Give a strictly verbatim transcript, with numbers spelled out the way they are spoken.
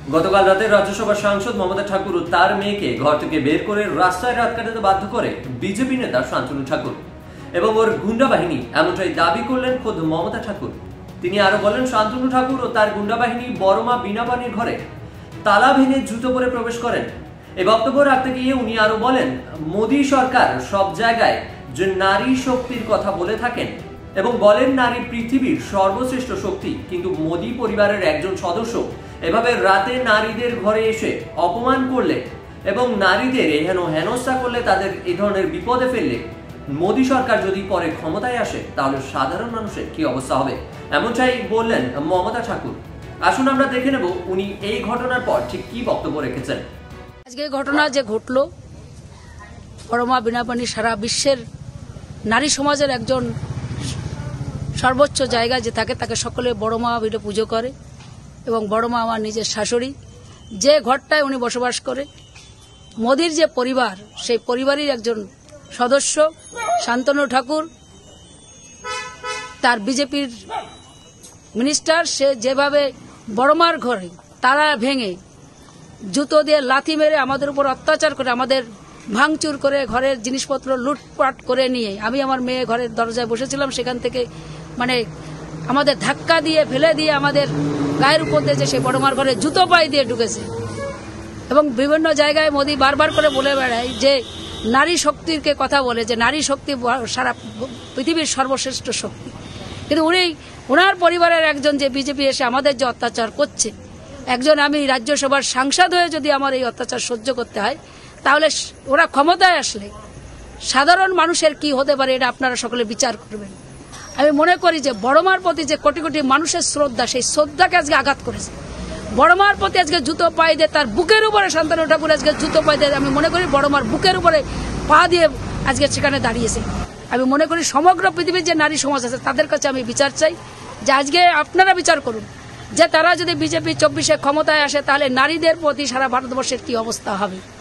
গতকাল রাতে রাজ্যসভার সাংসদ মমতা ঠাকুর ও তার মেয়েকে ঘর থেকে বের করে রাস্তায় রাত কাটাতে বাধ্য করে বিজেপি নেতা শান্তনু ঠাকুর এবং ওর গুন্ডা বাহিনী, এমনটাই দাবি করলেন খোদ মমতা ঠাকুর। তিনি আরো বলেন, শান্তনু ঠাকুর ও তার গুন্ডা বাহিনী বড়মা বিনাপানির ঘরে তালা ভেঙে জুতো পরে প্রবেশ করেন। এই বক্তব্য রাখতে গিয়ে উনি আরো বলেন, মোদী সরকার সব জায়গায় যে নারী শক্তির কথা বলে থাকেন এবং বলেন নারী পৃথিবীর সর্বশ্রেষ্ঠ শক্তি, কিন্তু মোদী পরিবারের একজন সদস্য এভাবে রাতে নারীদের ঘরে এসে অপমান করলে এবং নারীদের এহেন হেনস্থা করলে, তাদের এই ধরনের বিপদে ফেললে মোদী সরকার যদি পরে ক্ষমতায় আসে তাহলে সাধারণ মানুষের কি অবস্থা হবে, এমনটাই বললেন মমতা ঠাকুর। আসুন আমরা দেখে নেব উনি এই ঘটনার পর ঠিক কি বক্তব্য রেখেছেন। আজকে ঘটনা যে ঘটলো, বড়মা বিনাপানি সারা বিশ্বের নারী সমাজের একজন সর্বোচ্চ জায়গায় যে থাকে, তাকে সকলে বড়মা বলে পুজো করে এবং বড়মা আমার নিজের শাশুড়ি। যে ঘরটায় উনি বসবাস করে, মোদির যে পরিবার, সেই পরিবারের একজন সদস্য শান্তনু ঠাকুর, তার বিজেপির মিনিস্টার, সে যেভাবে বড়মার ঘরে তালা ভেঙে জুতো দিয়ে লাথি মেরে আমাদের উপর অত্যাচার করে, আমাদের ভাঙচুর করে, ঘরের জিনিসপত্র লুটপাট করে নিয়ে, আমি আমার মেয়ে ঘরের দরজায় বসেছিলাম, সেখান থেকে মানে আমাদের ধাক্কা দিয়ে ফেলে দিয়ে আমাদের গায়ের উপর দিয়ে যে সে বড়মার ঘরে জুতো পায়ে দিয়ে ঢুকেছে। এবং বিভিন্ন জায়গায় মোদি বারবার করে বলে বেড়ায় যে নারী শক্তিকে কথা বলে, যে নারী শক্তি সারা পৃথিবীর সর্বশ্রেষ্ঠ শক্তি, কিন্তু উনি ওনার পরিবারের একজন যে বিজেপি এসে আমাদের যে অত্যাচার করছে, একজন আমি রাজ্যসভার সাংসদ হয়ে যদি আমার এই অত্যাচার সহ্য করতে হয়, তাহলে ওরা ক্ষমতায় আসলে সাধারণ মানুষের কি হতে পারে, এটা আপনারা সকলে বিচার করবেন। আমি মনে করি যে বড়মার প্রতি যে কোটি কোটি মানুষের শ্রদ্ধা, সেই শ্রদ্ধাকে আজকে আঘাত করেছে। বড়মার প্রতি আজকে জুতো পায়ে দিয়ে, তার বুকের উপরে শান্তনু ঠাকুর আজকে জুতো পায়ে দিয়ে, আমি মনে করি বড়মার বুকের উপরে পা দিয়ে আজকে সেখানে দাঁড়িয়েছে। আমি মনে করি সমগ্র পৃথিবীর যে নারী সমাজ আছে তাদের কাছে আমি বিচার চাই, যে আজকে আপনারা বিচার করুন যে তারা যদি বিজেপি চব্বিশে ক্ষমতায় আসে তাহলে নারীদের প্রতি সারা ভারতবর্ষের কি অবস্থা হবে।